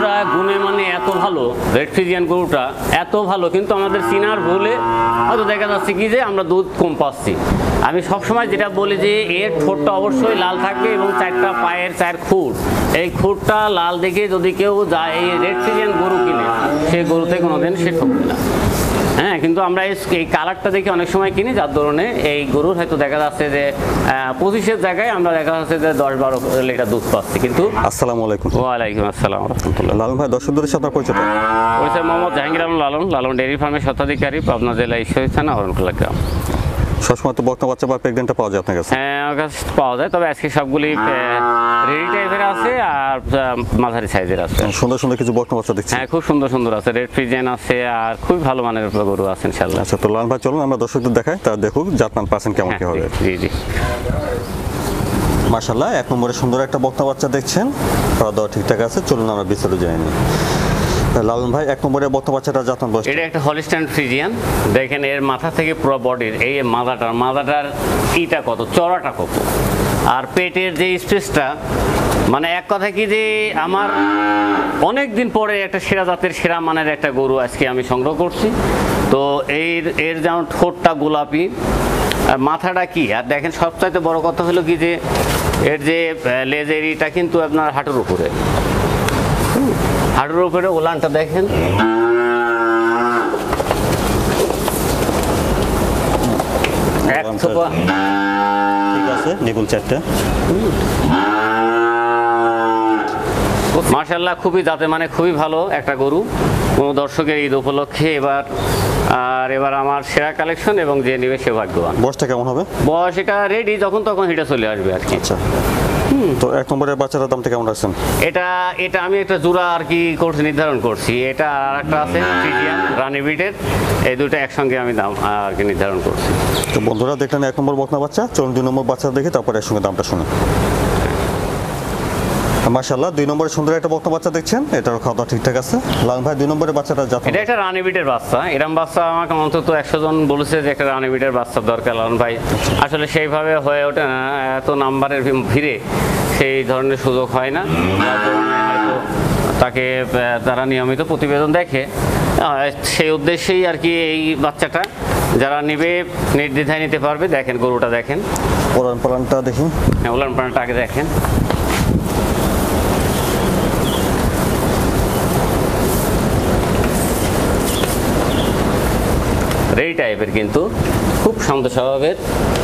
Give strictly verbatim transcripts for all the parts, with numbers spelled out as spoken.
গরুটা গুণে মানে এত ভালো, রেড ফ্রিজিয়ান গরুটা এত ভালো, কিন্তু আমাদের চিনার ভুলে হয়তো দেখা যাচ্ছে কি যে আমরা দুধ কম পাচ্ছি। আমি সবসময় যেটা বলি যে এর ঠোঁটটা অবশ্যই লাল থাকবে এবং চারটা পায়ের চার খুঁট, এই খুঁটটা লাল দেখে যদি কেউ যায় এই রেড ফ্রিজিয়ান গরু কিনে, সে গরুতে কোনোদিন সে ঠকবে না। হ্যাঁ, কিন্তু আমরা এই কালারটা দেখে অনেক সময় কিনি, যার ধরনে এই গরুর হয়তো দেখা যাচ্ছে যে পঁচিশের জায়গায় আমরা দেখা যাচ্ছে যে দশ বারো লিটার দুধ পাচ্ছি। কিন্তু আসসালামু আলাইকুম। ওয়ালাইকুম আসসালাম রহমতুল্লাহ। লালন ভাই, দর্শকদের সাথে পরিচয় পরিচয় মোহাম্মদ জাহাঙ্গীর আলম লালন, লালন ডেয়ারি ফার্মের স্বত্বাধিকারী, পাবনা জেলা ঈশ্বরদী থানা হরণখোলা গ্রাম। সবসময় তো বকনা বাচ্চা বা প্রেগনেন্টটা পাওয়া যায় আপনার কাছে? হ্যাঁ, আমার কাছে পাওয়া যায়, তবে আজকে সবগুলি রেডি টাইপের আছে আর মাঝারি সাইজের আছে। সুন্দর সুন্দর কিছু বকনা বাচ্চা দেখছি। হ্যাঁ, খুব সুন্দর সুন্দর আছে, রেড ফ্রিজিয়ান আছে আর খুব ভালো মানের গরু আছে ইনশাআল্লাহ। আচ্ছা, তো লালন ভাই চলুন আমরা দর্শকদের দেখাই, তা দেখুক জাতমান পার্সেন্ট কেমন কি হবে। জি জি, মাশাআল্লাহ, এক নম্বরে সুন্দর একটা বকনা বাচ্চা দেখছেন, খাওয়া দাওয়া ঠিকঠাক আছে। চলুন আমরা বিস্তারিত জেনে নিই। লালন ভাই, এক নম্বরে বকনা বাচ্চাটা জাতমান বয়স? এটা একটা হলিস্টাইন ফ্রিজিয়ান। দেখেন এর মাথা থেকে পুরো বডির এই মাথাটার মাথাটার ইটা কত, চড়াটা কত, আর পেটের যে স্পেসটা, মানে এক কথা কি যে আমার অনেক দিন পরে একটা সেরা জাতের সেরা মানের একটা গরু আজকে আমি সংগ্রহ করছি। তো এর এর যেমন ঠোঁটটা গোলাপি, মাথাটা কি, আর দেখেন সবচাইতে বড় কথা হলো কি যে এর যে লেজের ইটা কিন্তু আপনার হাঁটুর উপরে, হাঁটুর উপরে ওলানটা দেখেন, এক থোপা ঠিক আছে, নিগুল চারটা। মাশাআল্লাহ, খুবই জাতে মানে খুবই ভালো একটা গরু। কোনো দর্শকের ঈদ উপলক্ষে এবার আর এবার আমার সেরা কালেকশন, এবং যে নিবে সে ভাগ্যবান। বয়সটা কেমন হবে? বয়স এটা রেডি, যখন তখন হিটা চলে আসবে আর কি। আচ্ছা, তো এক নম্বরের বাচ্চাটার দামটা কেমন রাখছেন? এটা এটা আমি একটা জোড়া আর কি করছি, নির্ধারণ করছি। এটা আর একটা আছে ফ্রিজিয়ান রানি বিটের, এই দুটো একসঙ্গে আমি দাম আর কি নির্ধারণ করছি। তো বন্ধুরা দেখলেন এক নম্বর বকনা বাচ্চা, চলুন দুই নম্বর বাচ্চা দেখি, তারপরে একসঙ্গে দামটা শুনুন। মাশাআল্লাহ, দুই নম্বরে সুন্দর একটা বকনা বাচ্চা দেখছেন, এটার খাওয়া দাওয়া ঠিকঠাক আছে। লালন ভাই, দুই নম্বরের বাচ্চাটা জাত? এটা একটা রানি বিটের বাচ্চা। এরম বাচ্চা আমাকে অন্তত একশো জন বলেছে যে একটা রানি বিটের বাচ্চার দরকার লালন ভাই। আসলে সেইভাবে হয়ে ওঠে না, এত নাম্বারের ভিড়ে সেই ধরনের সুযোগ হয় না। হয়তো তাকে তারা নিয়মিত প্রতিবেদন দেখে, সেই উদ্দেশ্যেই আর কি এই বাচ্চাটা যারা নিবে নির্দ্বিধায় নিতে পারবে। দেখেন গরুটা দেখেন, ওলান পালানটা দেখি। হ্যাঁ, ওলান পালানটা আগে দেখেন। এই টাইপের কিন্তু খুব শান্ত স্বভাবের,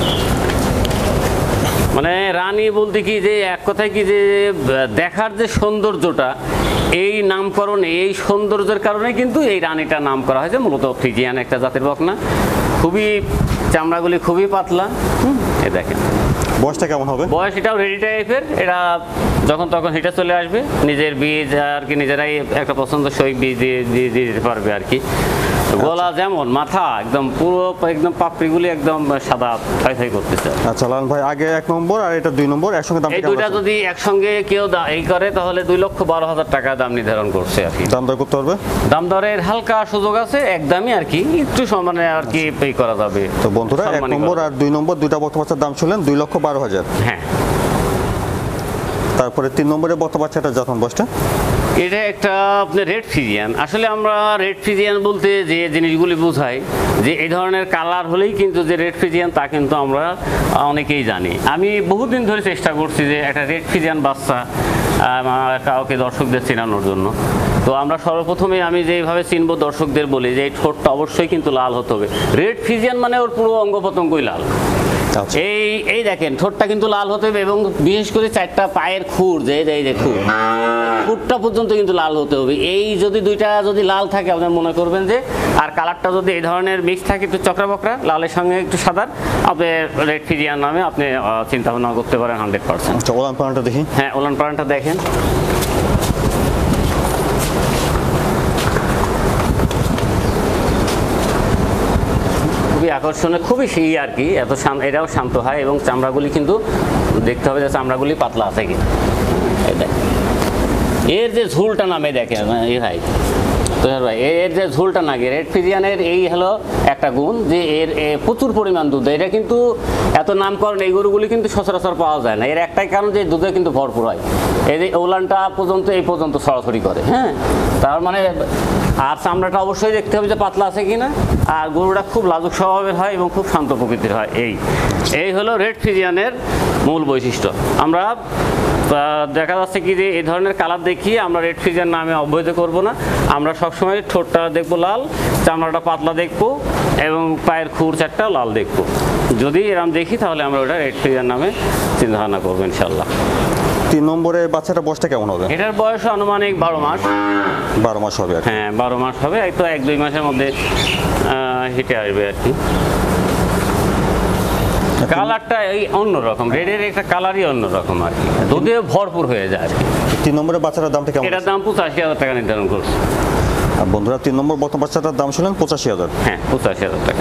মানে রানী বলতে কি যে এক কথায় কি যে দেখার যে সৌন্দর্যটা, এই নামকরণে এই সৌন্দর্যের কারণে কিন্তু এই রানীটার নাম করা হয়েছে। মূলত ফ্রিজিয়ান একটা জাতের বকনা, খুবই চামড়াগুলি খুবই পাতলা। হুম, এই দেখেন বয়সটা কেমন হবে? বয়স এটাও রেডি টাইপের, এটা যখন তখন হিটা চলে আসবে। নিজের বীজ আর কি নিজেরাই একটা পছন্দসই বীজ দিয়ে দিয়ে দিতে পারবে আর কি। গলা যেমন, মাথা একদম পুরো একদম পাপড়িগুলি একদম সাদা থাই থাই করতেছে। আচ্ছা লালন ভাই, আগে এক নম্বর আর এটা দুই নম্বর একসঙ্গে দাম? এই দুইটা যদি একসঙ্গে কেউ এই করে তাহলে দুই লক্ষ বারো হাজার টাকা দাম নির্ধারণ করছে আর কি। দাম দর করতে পারবে? দাম দরের হালকা সুযোগ আছে, একদমই আর কি একটু সমানে আর কি পে করা যাবে। তো বন্ধুরা, এক নম্বর আর দুই নম্বর দুইটা বকনা বাচ্চার দাম ছিলেন দুই লক্ষ বারো হাজার। হ্যাঁ, তারপরে তিন নম্বরে বকনা বাচ্চাটা যখন বয়সটা? এটা একটা আপনার রেড ফ্রিজিয়ান। আসলে আমরা রেড ফ্রিজিয়ান বলতে যে জিনিসগুলি বোঝাই যে এই ধরনের কালার হলেই কিন্তু যে রেড ফ্রিজিয়ান, তা কিন্তু আমরা অনেকেই জানি। আমি বহুদিন ধরে চেষ্টা করছি যে একটা রেড ফ্রিজিয়ান বাচ্চা কাউকে দর্শকদের চেনানোর জন্য। তো আমরা সর্বপ্রথমে আমি যেভাবে চিনবো দর্শকদের বলি যে এই ঠোঁটটা অবশ্যই কিন্তু লাল হতে হবে। রেড ফ্রিজিয়ান মানে ওর পুরো অঙ্গ প্রত্যঙ্গই লাল। এই এই দেখেন ঠোঁটটা কিন্তু লাল হতে হবে, এবং বিশেষ করে চারটা পায়ের খুর, যে এই যে খুর, খুরটা পর্যন্ত কিন্তু লাল হতে হবে। এই যদি দুইটা যদি লাল থাকে আপনার মনে করবেন যে, আর কালারটা যদি এই ধরনের মিক্স থাকে একটু চকরা বকরা, লালের সঙ্গে একটু সাদার, আপনি রেড ফ্রিজিয়ান নামে আপনি চিন্তা ভাবনা করতে পারেন হান্ড্রেড পার্সেন্ট। ওলান পালানটা দেখি। হ্যাঁ, ওলান পালানটা দেখেন। খুবই আকর্ষণীয়, খুবই সেই আর কি, এত শান্ত, এটাও শান্ত হয়, এবং চামড়াগুলি কিন্তু দেখতে হবে যে চামড়াগুলি পাতলা আছে কিনা। এই দেখেন এর যে ঝুলটা নামে দেখেন এই ভাই, তোহার ভাই এর এর যে ঝোলটা নাগে রেড ফিজিয়ানের এই হলো একটা গুণ যে এর এ প্রচুর পরিমাণ দুধ দেয়। এটা কিন্তু এত নামকরণ এই গরুগুলি কিন্তু সচরাচর পাওয়া যায় না। এর একটাই কারণ যে দুধে কিন্তু ভরপুর হয়। এই যে ওলানটা পর্যন্ত এই পর্যন্ত সরাসরি করে, হ্যাঁ, তার মানে আর চামড়াটা অবশ্যই দেখতে হবে যে পাতলা আছে কিনা। আর গরুটা খুব লাজুক স্বভাবের হয় এবং খুব শান্ত প্রকৃতির হয়। এই এই হলো রেড ফিজিয়ানের মূল বৈশিষ্ট্য। আমরা তা দেখা যাচ্ছে কি যে এই ধরনের কালার দেখিয়ে আমরা রেড ফিজিয়ান নামে অবহিত করব না। আমরা সবসময় ঠোঁটটা দেখবো লাল, চামড়াটা পাতলা দেখবো এবং পায়ের খুর চারটা লাল দেখবো। যদি এরকম দেখি তাহলে আমরা ওটা রেড ফিজিয়ান নামে চিন্তা ভাবনা করবো ইনশাল্লাহ। তিন নম্বরে বাচ্চাটা বয়সটা কেমন হবে? এটার বয়স আনুমানিক বারো মাস। বারো মাস হবে আর কি। হ্যাঁ, বারো মাস হবে, একটু এক দুই মাসের মধ্যে হিটে আসবে আর কি। কালারটা এই অন্যরকম, রেডের একটা কালারই অন্যরকম আর কি, দুধে ভরপুর হয়ে যায় আর কি। তিন নম্বরের বাচ্চাটার দামটা কেমন? এটার দাম পঁচাশি হাজার টাকা নির্ধারণ করছে। আর বন্ধুরা তিন নম্বর বর্তমান বাচ্চাটার দাম শুনলেন পঁচাশি হাজার। হ্যাঁ, পঁচাশি হাজার টাকা।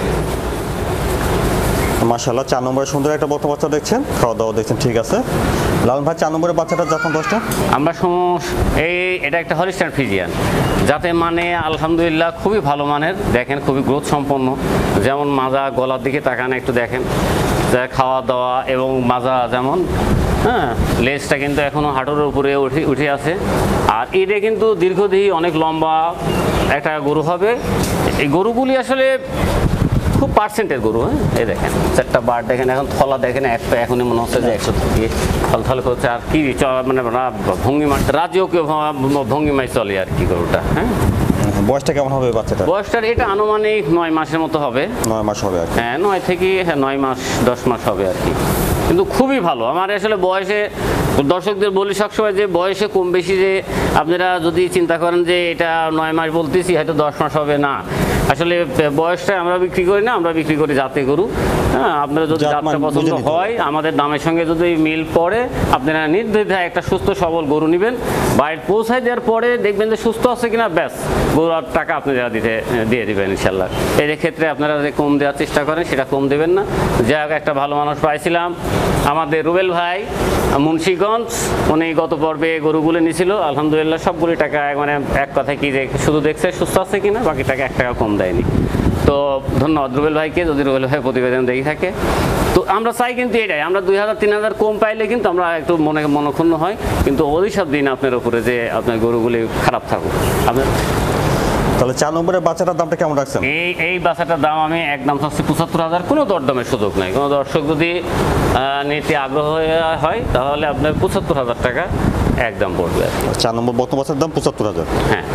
মাশাআল্লাহ, চার নম্বরে সুন্দর একটা বর্তমান বাচ্চা দেখছেন, খাওয়া দাওয়া দেখছেন, ঠিক আছে। লালন ভাই চার নম্বরের বাচ্চাটার যখন দশটা আমরা সমস এই এটা একটা হলিস্টাইন ফ্রিজিয়ান, যাতে মানে আলহামদুলিল্লাহ খুবই ভালো মানের। দেখেন খুবই গ্রোথ সম্পন্ন, যেমন মাজা গলার দিকে তাকান একটু দেখেন, যা খাওয়া দাওয়া এবং মাজা যেমন, হ্যাঁ, লেজটা কিন্তু এখনও হাঁটুর উপরে উঠে উঠে আছে। আর এটা কিন্তু দীর্ঘদেহী অনেক লম্বা একটা গরু হবে। এই গরুগুলি আসলে খুব পার্সেন্টের গরু। হ্যাঁ, এই দেখেন চারটা বার দেখেন, এখন থলা দেখেন একটা, এখনই মনে হচ্ছে যে একশো দিয়ে থল থল করছে। আর কি মানে ভঙ্গিমা রাজকীয় ভঙ্গিমায় চলে আর কি গরুটা। হ্যাঁ, বয়সটা কেমন হবে বাচ্চাটা? বয়সটার এটা আনুমানিক নয় মাসের মতো হবে। নয় মাস হবে আর কি। হ্যাঁ, নয় থেকে হ্যাঁ নয় মাস দশ মাস হবে আর কি। কিন্তু খুবই ভালো। আমার আসলে বয়সে দর্শকদের বলি সবসময় যে বয়সে কম বেশি যে আপনারা যদি চিন্তা করেন যে এটা নয় মাস বলতেছি হয়তো দশ মাস হবে, না, আসলে বয়সটা আমরা বিক্রি করি না, আমরা বিক্রি করি জাতে গরু। হ্যাঁ, আপনারা যদি জাতটা পছন্দ হয়, আমাদের দামের সঙ্গে যদি মিল পড়ে, আপনারা নির্দ্বিধায় একটা সুস্থ সবল গরু নেবেন। বাড়ির পৌঁছায় দেওয়ার পরে দেখবেন যে সুস্থ আছে কিনা, ব্যাস গরু আর টাকা আপনি যারা দিতে দিয়ে দেবেন ইনশাল্লাহ। এই ক্ষেত্রে আপনারা যে কম দেওয়ার চেষ্টা করেন সেটা কম দেবেন না। যাই হোক, একটা ভালো মানুষ পাইছিলাম আমাদের রুবেল ভাই মুন্সিগঞ্জ, উনি গত পর্বে গরুগুলো নিয়েছিল, আলহামদুলিল্লাহ সবগুলি টাকা মানে এক কথায় কি যে শুধু দেখছে সুস্থ আছে কিনা, বাকি টাকা এক টাকা কম দেয়নি। তো ধন্যবাদ রুবেল ভাইকে, যদি রুবেল ভাই প্রতিবেদন দেখে থাকে। তো আমরা চাই কিন্তু এটাই, আমরা দুই হাজার তিন হাজার কম পাইলে কিন্তু আমরা একটু মনে মনক্ষুণ্ণ হয়, কিন্তু অভিশাপ দিন আপনার উপরে যে আপনার গরুগুলি খারাপ থাকুক। আপনার তাহলে চার নম্বরের বাচ্চাটার দামটা কেমন রাখছেন? এই এই বাচ্চাটার দাম আমি একদম চাচ্ছি পঁচাত্তর হাজার। কোনো দরদামের সুযোগ নাই। কোনো দর্শক যদি নিতে আগ্রহ হয় তাহলে আপনার পঁচাত্তর হাজার টাকা একদম পড়বে। চার নম্বর বর্তমান বাচ্চার দাম পঁচাত্তর হাজার। হ্যাঁ।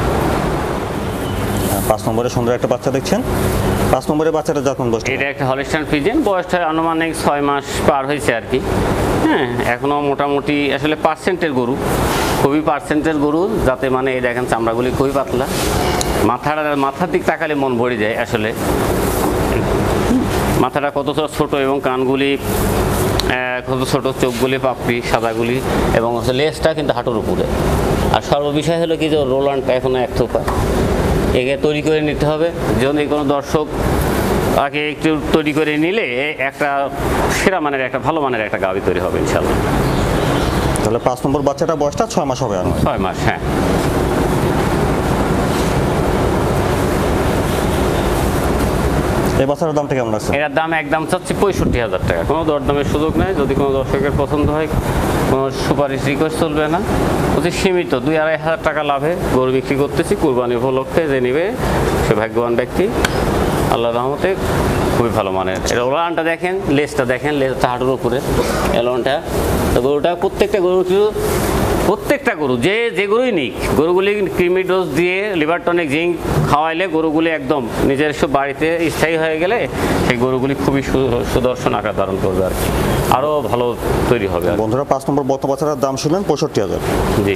পাঁচ নম্বরে সুন্দর একটা বাচ্চা দেখছেন, পাঁচ নম্বরের বাচ্চাটা যখন দশ, এটা একটা হলিস্টাইন ফ্রিজিয়ান, বয়সটা আনুমানিক ছয় মাস পার হয়েছে আর কি। হ্যাঁ, এখনও মোটামুটি আসলে পার্সেন্টের গরু, খুবই পার্সেন্টের গরু, যাতে মানে এই দেখেন চামড়াগুলি খুবই পাতলা। মাথাটা মাথার দিক তাকালে মন ভরে যায় আসলে। মাথাটা কত ছোট এবং কানগুলি কত ছোট, চোখগুলি পাপড়ি সাদাগুলি, এবং হচ্ছে লেজটা কিন্তু হাঁটুর উপরে। আর সর্ববিষয় হলো কি যে রোলানটা এখনও এক থোপা, একে তৈরি করে নিতে হবে। যদি কোনো দর্শক আগে একটু তৈরি করে নিলে একটা সেরা মানের একটা ভালো মানের একটা গাভী তৈরি হবে ইনশাল্লাহ। তাহলে পাঁচ নম্বর বাচ্চাটা বয়সটা ছয় মাস হবে। আর ছয় মাস, হ্যাঁ। এই বাচ্চাটার দামটা কেমন আছে? এটার দাম একদম চাচ্ছি পঁয়ষট্টি হাজার টাকা। কোনো দরদামের সুযোগ নেই। যদি কোনো দর্শকের পছন্দ হয়, কোনো সুপারিশ রিকোয়েস্ট চলবে না। অতি সীমিত দুই আড়াই হাজার টাকা লাভে গরু বিক্রি করতেছি কুরবানি উপলক্ষে। যে নেবে সে ভাগ্যবান ব্যক্তি, আল্লাহ রহমতে খুবই ভালো মানের। এটা ওলানটা দেখেন, লেজটা দেখেন, লেজটা হাঁটুর উপরে এলনটা। তো গরুটা প্রত্যেকটা গরু প্রত্যেকটা গরু যে যে গরুই নিক, গরুগুলি ক্রিমি ডোজ দিয়ে লিভার টনিক জিঙ্ক খাওয়াইলে গরুগুলি একদম নিজস্ব বাড়িতে স্থায়ী হয়ে গেলে সেই গরুগুলি খুবই সুদর্শন আকার ধারণ করবে আর কি, আরও ভালো তৈরি হবে। বন্ধুরা পাঁচ নম্বর বর্তমান বাচ্চাটার দাম শুনলেন পঁয়ষট্টি হাজার। জি।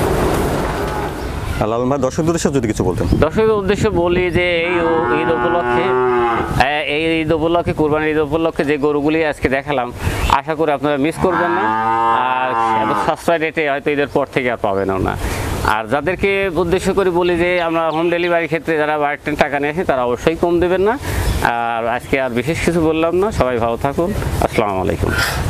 লালন ভাই দর্শকদের উদ্দেশ্যে যদি কিছু বলতেন। দর্শকদের উদ্দেশ্যে বলি যে এই ঈদ উপলক্ষে এই ঈদ উপলক্ষে কোরবানির ঈদ উপলক্ষে যে গরুগুলি আজকে দেখালাম, আশা করি আপনারা মিস করবেন না। আর এত সাশ্রয় রেটে হয়তো ঈদের পর থেকে আর পাবেন না। আর যাদেরকে উদ্দেশ্য করে বলি যে আমরা হোম ডেলিভারির ক্ষেত্রে যারা বাড়িতে টাকা নিয়ে আসি তারা অবশ্যই কম দেবেন না। আর আজকে আর বিশেষ কিছু বললাম না। সবাই ভালো থাকুন। আসসালামু আলাইকুম।